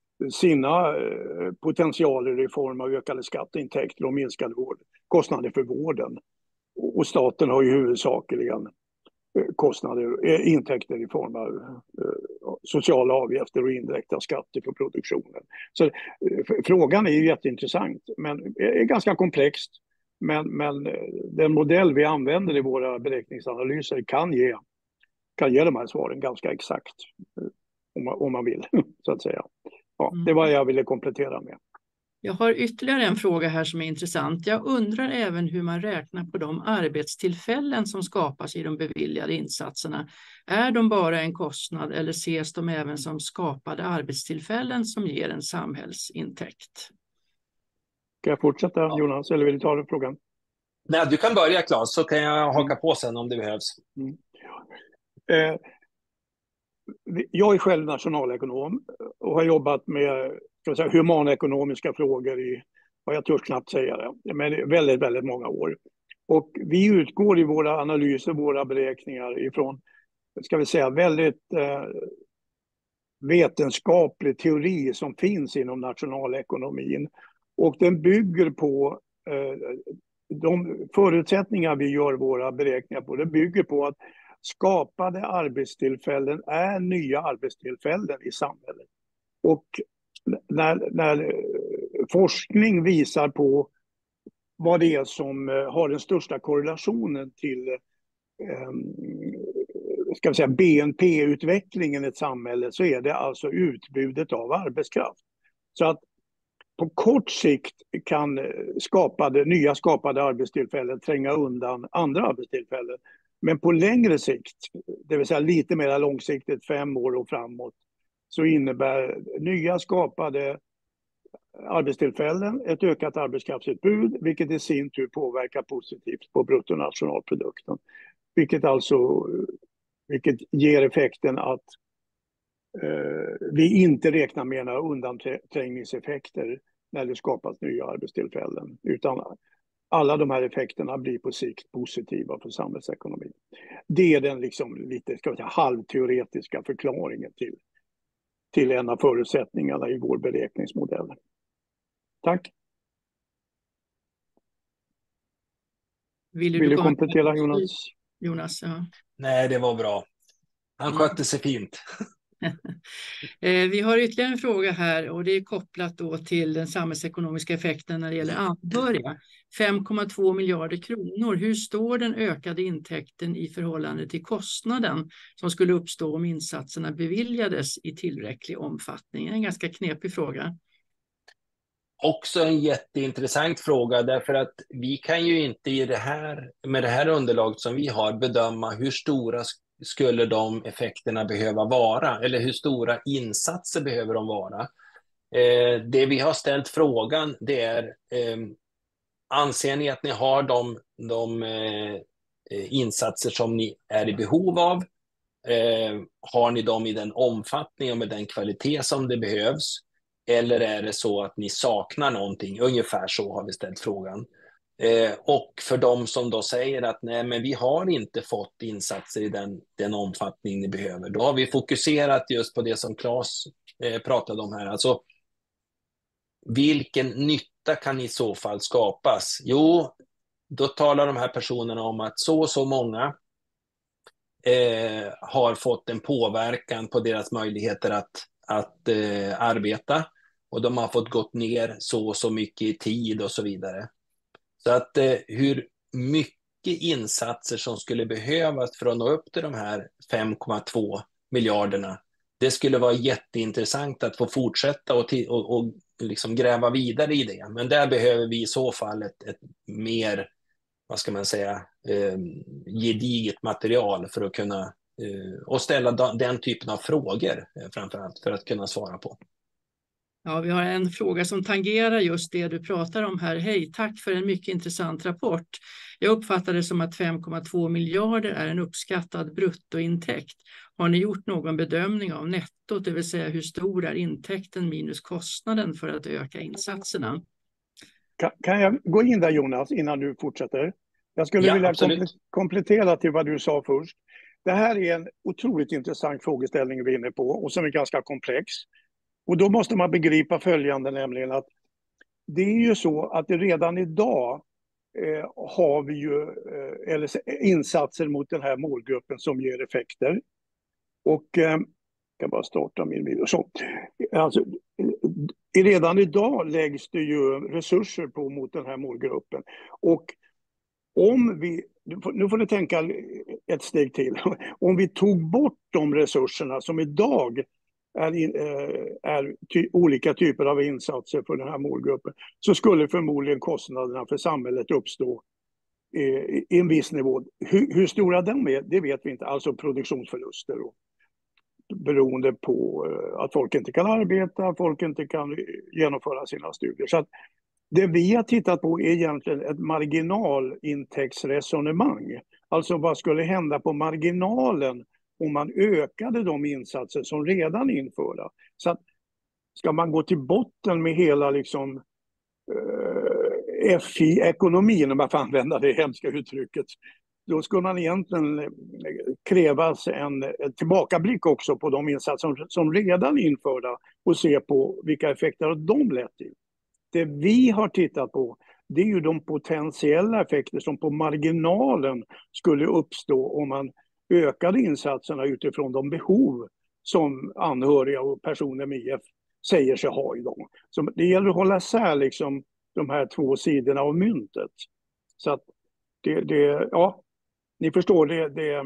sina eh, potentialer i form av ökade skatteintäkter och minskade vård, kostnader för vården. Och, och staten har ju huvudsakligen kostnader, eh, intäkter i form av eh, sociala avgifter och indirekta skatter för produktionen. Så eh, frågan är ju jätteintressant, men är ganska komplext. Men, men den modell vi använder i våra beräkningsanalyser kan ge, kan ge de här svaren ganska exakt, eh, om, man, om man vill, så att säga. Ja, det var jag ville komplettera med. Jag har ytterligare en fråga här som är intressant. Jag undrar även hur man räknar på de arbetstillfällen som skapas i de beviljade insatserna. Är de bara en kostnad eller ses de även som skapade arbetstillfällen som ger en samhällsintäkt? Ska jag fortsätta, Jonas, eller vill du ta den frågan? Nej, du kan börja, Claes, så kan jag haka på sen om det behövs. Mm. Eh, jag är själv nationalekonom och har jobbat med, ska jag säga, humanekonomiska frågor i, vad jag törs knappt säga det, men väldigt, väldigt många år. Och vi utgår i våra analyser, våra beräkningar ifrån, ska vi säga, väldigt eh, vetenskaplig teori som finns inom nationalekonomin. Och den bygger på eh, de förutsättningar vi gör våra beräkningar på. Det bygger på att skapade arbetstillfällen är nya arbetstillfällen i samhället. Och när, när forskning visar på vad det är som har den största korrelationen till eh, ska vi säga, B N P-utvecklingen i ett samhälle, så är det alltså utbudet av arbetskraft. Så att på kort sikt kan skapade, nya skapade arbetstillfällen tränga undan andra arbetstillfällen. Men på längre sikt, det vill säga lite mer långsiktigt, fem år och framåt, så innebär nya skapade arbetstillfällen ett ökat arbetskraftsutbud, vilket i sin tur påverkar positivt på bruttonationalprodukten. Vilket alltså vilket ger effekten att eh, vi inte räknar med några undanträngningseffekter när det skapas nya arbetstillfällen, utan alla de här effekterna blir på sikt positiva för samhällsekonomin. Det är den liksom lite, ska vi säga, halvteoretiska förklaringen till, till en av förutsättningarna i vår beräkningsmodell. Tack. Vill du, Vill du komplettera, Jonas? Jonas, ja. Nej, det var bra. Han skötte sig fint. Vi har ytterligare en fråga här och det är kopplat då till den samhällsekonomiska effekten när det gäller anhöriga. fem komma två miljarder kronor. Hur står den ökade intäkten i förhållande till kostnaden som skulle uppstå om insatserna beviljades i tillräcklig omfattning? En ganska knepig fråga. också en jätteintressant fråga, därför att vi kan ju inte i det här, med det här underlaget som vi har bedöma hur stora skulle de effekterna behöva vara, eller hur stora insatser behöver de vara. Eh, det vi har ställt frågan, det är eh, anser ni att ni har de, de eh, insatser som ni är i behov av? Eh, har ni dem i den omfattning och med den kvalitet som det behövs? Eller är det så att ni saknar någonting? Ungefär så har vi ställt frågan. Eh, och för de som då säger att nej, men vi har inte fått insatser i den, den omfattning ni behöver, då har vi fokuserat just på det som Claes eh, pratade om här. Alltså, vilken nytta kan i så fall skapas? Jo, då talar de här personerna om att så och så många eh, har fått en påverkan på deras möjligheter att, att eh, arbeta. Och de har fått gått ner så och så mycket i tid och så vidare. Så att eh, hur mycket insatser som skulle behövas för att nå upp till de här fem komma två miljarderna, det skulle vara jätteintressant att få fortsätta och, och, och liksom gräva vidare i det. Men där behöver vi i så fall ett, ett mer, vad ska man säga, eh, gediget material för att kunna eh, och ställa den typen av frågor eh, framförallt för att kunna svara på. Ja, vi har en fråga som tangerar just det du pratar om här. Hej, tack för en mycket intressant rapport. Jag uppfattar det som att fem komma två miljarder är en uppskattad bruttointäkt. Har ni gjort någon bedömning av nettot, det vill säga hur stor är intäkten minus kostnaden för att öka insatserna? Kan, kan jag gå in där, Jonas, innan du fortsätter? Jag skulle Ja, vilja absolut. komplettera till vad du sa först. Det här är en otroligt intressant frågeställning vi är inne på och som är ganska komplex. Och då måste man begripa följande, nämligen att det är ju så att det redan idag eh, har vi ju eh, eller insatser mot den här målgruppen som ger effekter. Och eh, jag kan bara starta min video. Så, alltså, redan idag läggs det ju resurser på mot den här målgruppen. Och om vi, nu får ni tänka ett steg till. Om vi tog bort de resurserna som idag är, in, är ty, olika typer av insatser för den här målgruppen, så skulle förmodligen kostnaderna för samhället uppstå i, i en viss nivå. Hur, hur stora de är, det vet vi inte. Alltså produktionsförluster och beroende på att folk inte kan arbeta, folk inte kan genomföra sina studier. Så att det vi har tittat på är egentligen ett marginalintäktsresonemang. Alltså vad skulle hända på marginalen om man ökade de insatser som redan är införda. Så att ska man gå till botten med hela liksom eh, F I-ekonomin, om man får använda det hemska uttrycket, då skulle man egentligen krävas en, en tillbakablick också på de insatser som, som redan är införda och se på vilka effekter de lett till. Det vi har tittat på, det är ju de potentiella effekter som på marginalen skulle uppstå om man ökade insatserna utifrån de behov som anhöriga och personer med I F säger sig ha idag. Så det gäller att hålla isär liksom de här två sidorna av myntet. Så att det, det ja, ni förstår, det, det,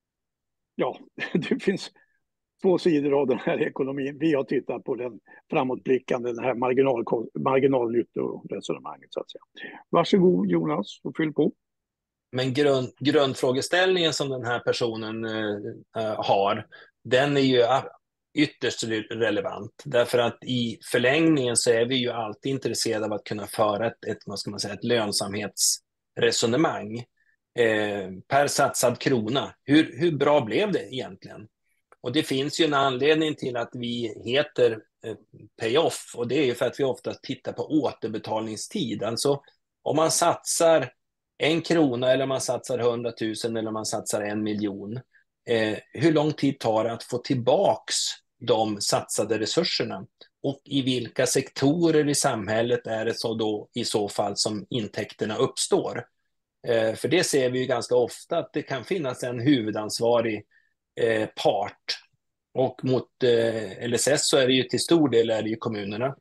ja, det finns två sidor av den här ekonomin. Vi har tittat på den framåtblickande, den här marginal, marginalnyttoresonemanget så att säga. Varsågod Jonas och fyll på. Men grund, grundfrågeställningen som den här personen eh, har, den är ju ytterst relevant. Därför att i förlängningen så är vi ju alltid intresserade av att kunna föra ett, ett, vad ska man säga, ett lönsamhetsresonemang eh, per satsad krona. Hur, hur bra blev det egentligen? Och det finns ju en anledning till att vi heter eh, payoff, och det är ju för att vi ofta tittar på återbetalningstid. Alltså om man satsar en krona eller man satsar hundratusen eller man satsar en miljon. Eh, hur lång tid tar det att få tillbaks de satsade resurserna? Och i vilka sektorer i samhället är det så då i så fall som intäkterna uppstår? Eh, för det ser vi ju ganska ofta att det kan finnas en huvudansvarig eh, part. Och mot eh, L S S så är det ju till stor del är det ju kommunerna.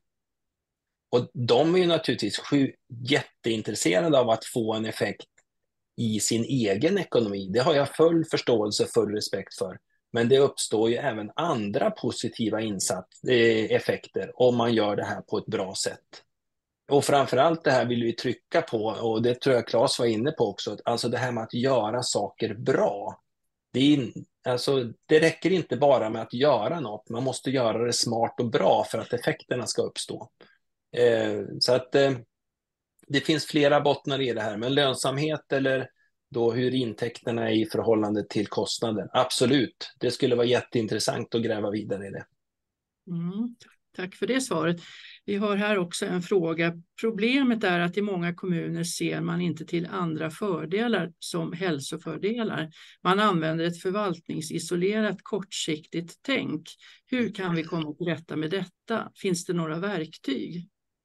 Och de är ju naturligtvis sju, jätteintresserade av att få en effekt i sin egen ekonomi. Det har jag full förståelse och full respekt för. Men det uppstår ju även andra positiva insats, eh, effekter om man gör det här på ett bra sätt. Och framförallt det här vill vi trycka på, och det tror jag Claes var inne på också, alltså det här med att göra saker bra. Det, är, alltså, det räcker inte bara med att göra något, man måste göra det smart och bra för att effekterna ska uppstå. Eh, så att eh, det finns flera bottnar i det här, men lönsamhet eller då hur intäkterna är i förhållande till kostnaden, absolut. Det skulle vara jätteintressant att gräva vidare i det. Mm, tack för det svaret. Vi har här också en fråga. Problemet är att i många kommuner ser man inte till andra fördelar som hälsofördelar. Man använder ett förvaltningsisolerat kortsiktigt tänk. Hur kan vi komma till rätta med detta? Finns det några verktyg?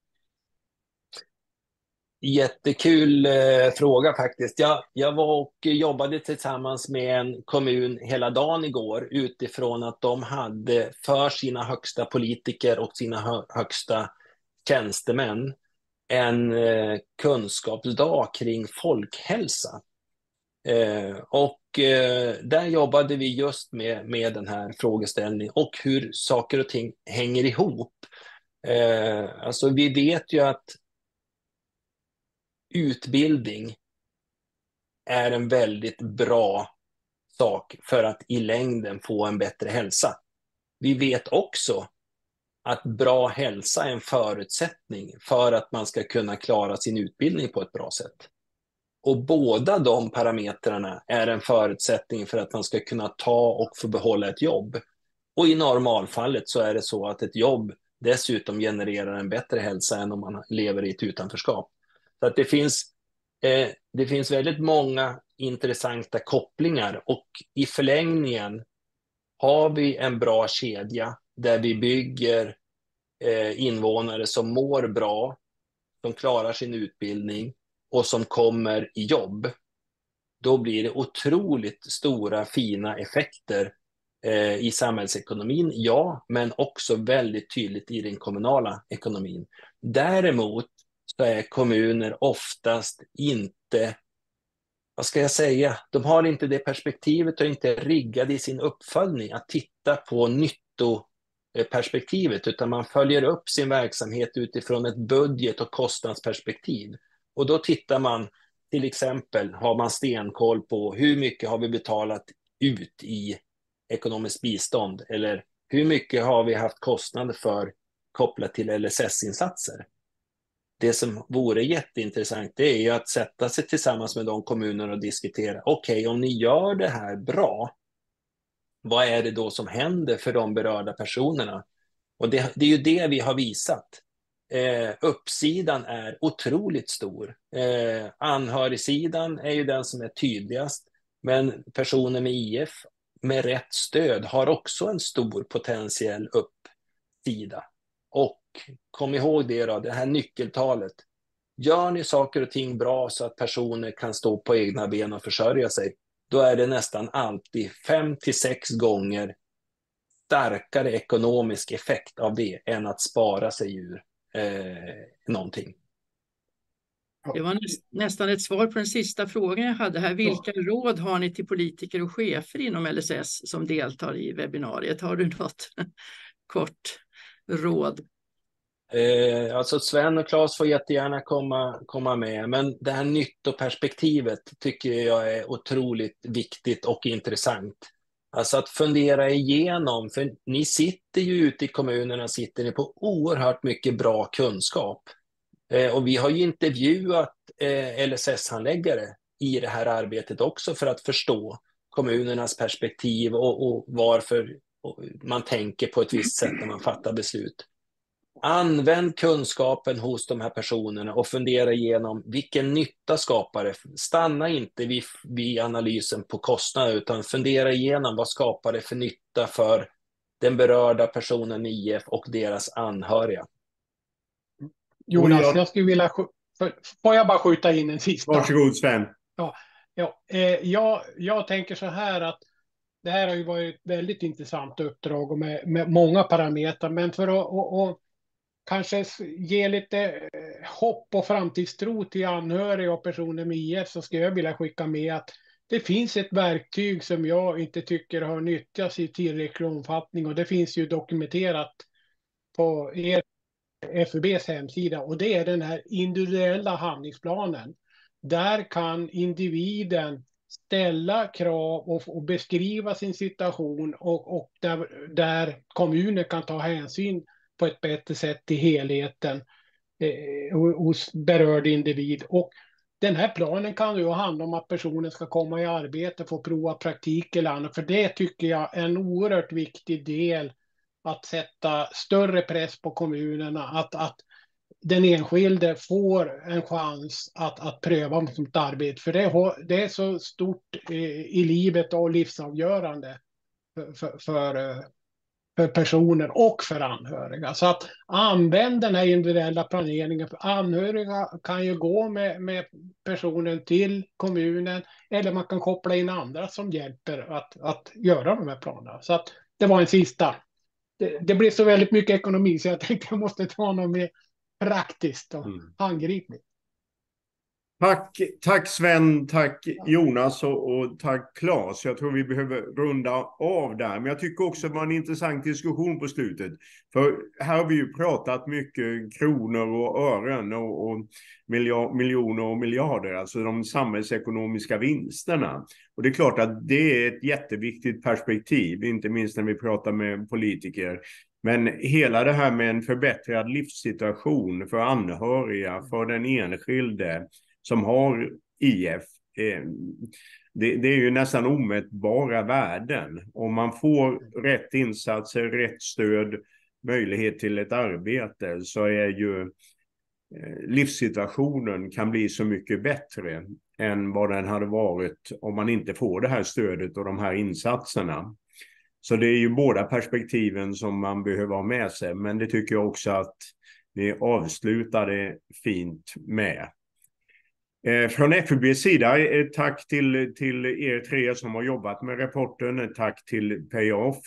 Jättekul eh, fråga faktiskt. Jag, jag var och jobbade tillsammans med en kommun hela dagen igår utifrån att de hade för sina högsta politiker och sina hö, högsta tjänstemän en eh, kunskapsdag kring folkhälsa. Eh, och eh, där jobbade vi just med, med den här frågeställningen och hur saker och ting hänger ihop. Eh, alltså vi vet ju att utbildning är en väldigt bra sak för att i längden få en bättre hälsa. Vi vet också att bra hälsa är en förutsättning för att man ska kunna klara sin utbildning på ett bra sätt. Och båda de parametrarna är en förutsättning för att man ska kunna ta och få behålla ett jobb. Och i normalfallet så är det så att ett jobb dessutom genererar en bättre hälsa än om man lever i ett utanförskap. Så att det finns, eh, det finns väldigt många intressanta kopplingar, och i förlängningen har vi en bra kedja där vi bygger eh, invånare som mår bra, som klarar sin utbildning och som kommer i jobb. Då blir det otroligt stora fina effekter eh, i samhällsekonomin, ja, men också väldigt tydligt i den kommunala ekonomin. Däremot så är kommuner oftast inte, vad ska jag säga, de har inte det perspektivet och inte riggade i sin uppföljning att titta på nyttoperspektivet, utan man följer upp sin verksamhet utifrån ett budget- och kostnadsperspektiv. Och då tittar man, till exempel, har man stenkoll på hur mycket har vi betalat ut i ekonomiskt bistånd, eller hur mycket har vi haft kostnader för kopplat till L S S-insatser. Det som vore jätteintressant, det är ju att sätta sig tillsammans med de kommunerna och diskutera, okej, okay, om ni gör det här bra, vad är det då som händer för de berörda personerna? Och det, det är ju det vi har visat. Eh, uppsidan är otroligt stor. Eh, anhörigsidan är ju den som är tydligast, men personer med I F med rätt stöd har också en stor potentiell uppsida. Och kom ihåg det då, det här nyckeltalet. Gör ni saker och ting bra så att personer kan stå på egna ben och försörja sig, då är det nästan alltid fem till sex gånger starkare ekonomisk effekt av det än att spara sig ur eh, någonting. Det var näst, nästan ett svar på den sista frågan jag hade här. Vilka ja. råd har ni till politiker och chefer inom L S S som deltar i webbinariet? Har du något kort råd? Eh, alltså Sven och Claes får jättegärna komma, komma med, men det här nyttoperspektivet tycker jag är otroligt viktigt och intressant. Alltså att fundera igenom, för ni sitter ju ute i kommunerna, sitter ni på oerhört mycket bra kunskap. Eh, och vi har ju intervjuat eh, L S S-handläggare i det här arbetet också för att förstå kommunernas perspektiv och, och varför man tänker på ett visst sätt när man fattar beslut. Använd kunskapen hos de här personerna och fundera igenom vilken nytta skapar det. Stanna inte vid, vid analysen på kostnad, utan fundera igenom vad skapar det för nytta för den berörda personen i I F och deras anhöriga. Jonas, jag, jag skulle vilja... Får jag bara skjuta in en sista? Varsågod Sven. Ja, ja, eh, jag, jag tänker så här att det här har ju varit ett väldigt intressant uppdrag och med, med många parametrar, men för att och, och kanske ge lite hopp och framtidstro till anhöriga och personer med I F, så skulle jag vilja skicka med att det finns ett verktyg som jag inte tycker har nyttjats i tillräcklig omfattning, och det finns ju dokumenterat på er F U B:s hemsida, och det är den här individuella handlingsplanen. Där kan individen ställa krav och, och beskriva sin situation, och, och där, där kommunen kan ta hänsyn på ett bättre sätt till helheten eh, hos berörd individ. Och den här planen kan ju handla om att personen ska komma i arbete, få prova praktik eller annat, för det tycker jag är en oerhört viktig del, att sätta större press på kommunerna, att, att den enskilde får en chans att, att pröva sitt arbete, för det, det är så stort i livet och livsavgörande för, för, för, för personer och för anhöriga. Så att använda den här individuella planeringen. För anhöriga kan ju gå med, med personen till kommunen, eller man kan koppla in andra som hjälper att, att göra de här planerna. Så att det var en sista. Det, det blir så väldigt mycket ekonomi, så jag tänkte jag måste ta något mer praktiskt och mm. handgripligt. Tack, tack Sven, tack Jonas och, och tack Claes. Jag tror vi behöver runda av där. Men jag tycker också det var en intressant diskussion på slutet. För här har vi ju pratat mycket kronor och ören och, och miljard, miljoner och miljarder. Alltså de samhällsekonomiska vinsterna. Och det är klart att det är ett jätteviktigt perspektiv. Inte minst när vi pratar med politiker. Men hela det här med en förbättrad livssituation för anhöriga, för den enskilde som har I F, eh, det, det är ju nästan omätbara värden. Om man får rätt insatser, rätt stöd, möjlighet till ett arbete, så är ju eh, livssituationen kan bli så mycket bättre än vad den hade varit om man inte får det här stödet och de här insatserna. Så det är ju båda perspektiven som man behöver ha med sig, men det tycker jag också att ni avslutade fint med. Från F U B:s sida, ett tack till, till er tre som har jobbat med rapporten, ett tack till Payoff.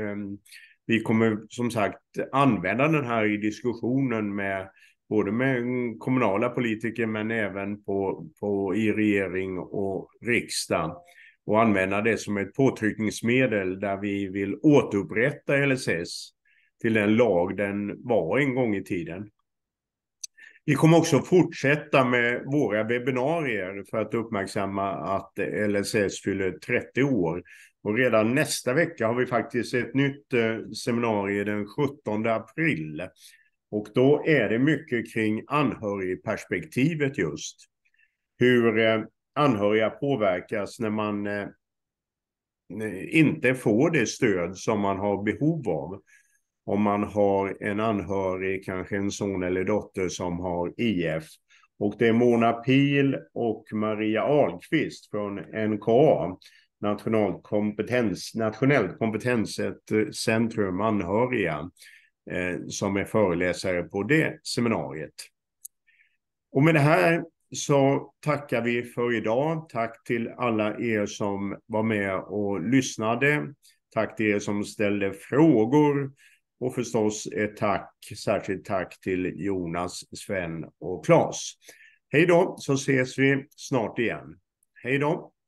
Vi kommer som sagt använda den här i diskussionen med både med kommunala politiker men även på, på, i regering och riksdag, och använda det som ett påtryckningsmedel där vi vill återupprätta L S S till den lag den var en gång i tiden. Vi kommer också fortsätta med våra webbinarier för att uppmärksamma att L S S fyller trettio år. Och redan nästa vecka har vi faktiskt ett nytt eh, seminarium den sjuttonde april. Och då är det mycket kring anhörigperspektivet just. Hur eh, anhöriga påverkas när man eh, inte får det stöd som man har behov av. Om man har en anhörig, kanske en son eller dotter som har I F. Och det är Mona Pil och Maria Ahlqvist från N K A, Nationellt kompetens, Nationellt kompetenscentrum anhöriga, eh, som är föreläsare på det seminariet. Och med det här så tackar vi för idag. Tack till alla er som var med och lyssnade. Tack till er som ställde frågor. Och förstås ett tack, särskilt tack till Jonas, Sven och Claes. Hej då, så ses vi snart igen. Hej då!